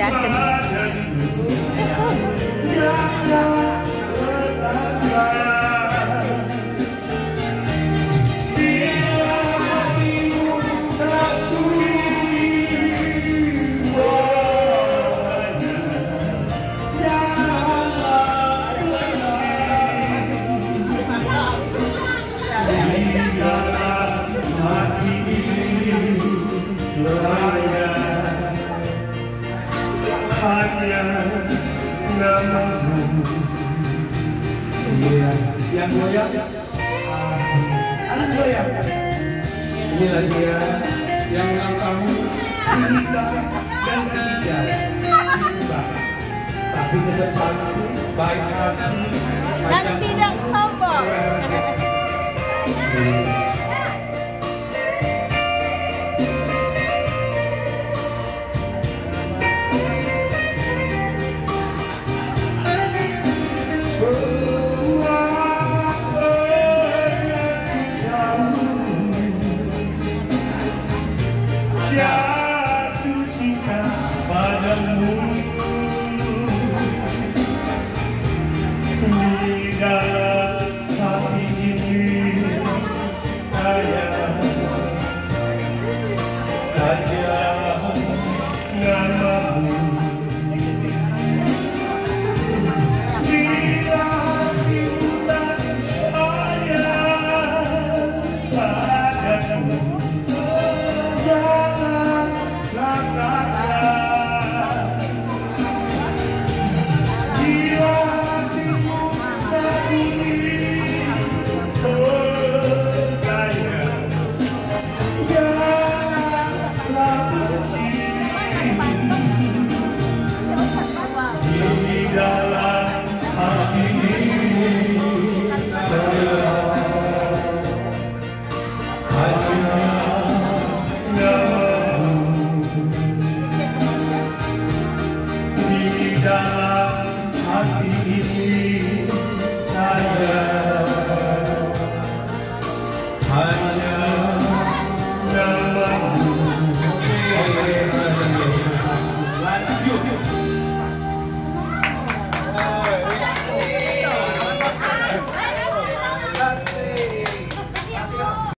ganteng. Hanya namamu. Yang goyang ada goyang. Inilah dia yang ulang tahun Sinta dan Sinta. Tapi tetap cantik, baik hati Dan tidak sombong. Jatuh cinta padamu di dalam hati ini, sayang hanya namamu. Bila cinta hanya padamu, dalam hati ini saya